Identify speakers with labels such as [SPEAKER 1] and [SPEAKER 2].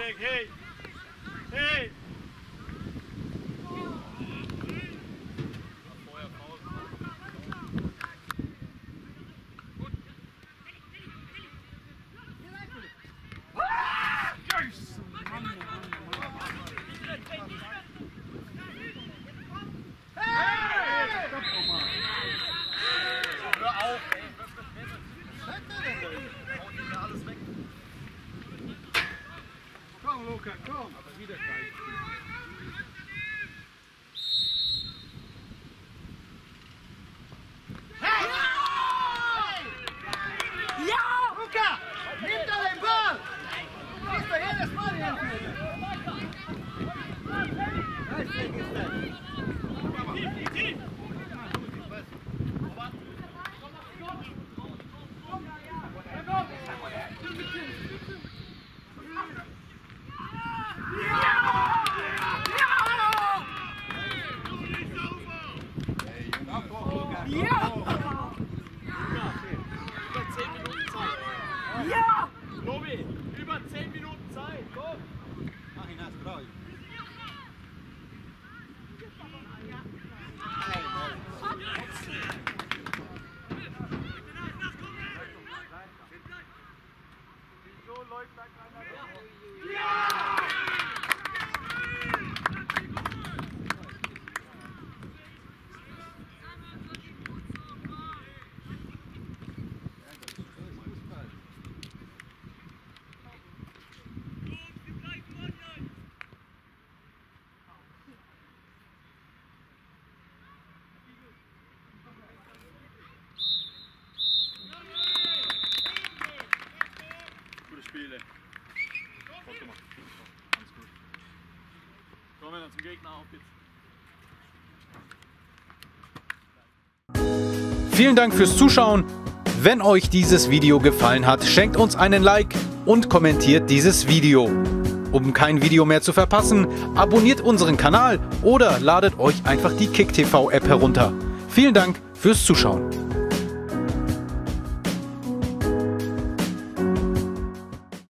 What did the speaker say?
[SPEAKER 1] weg, hey! Hey! Komm, Luca, komm! Aber wieder gleich. Hey! Ja! Luca! Nimm da den Ball! Du kriegst doch jedes Mal die Hände! Ja! Über 10 Minuten Zeit. Ja! Lobi, über 10 Minuten Zeit. Komm! Mach ihn erst drauf. So läuft da keiner. Ja! Spiele. Gut gemacht. Alles gut. Kommen wir zum Gegner auf jetzt.
[SPEAKER 2] Vielen Dank fürs Zuschauen. Wenn euch dieses Video gefallen hat, schenkt uns einen Like und kommentiert dieses Video. Um kein Video mehr zu verpassen, abonniert unseren Kanal oder ladet euch einfach die KickTV App herunter. Vielen Dank fürs Zuschauen.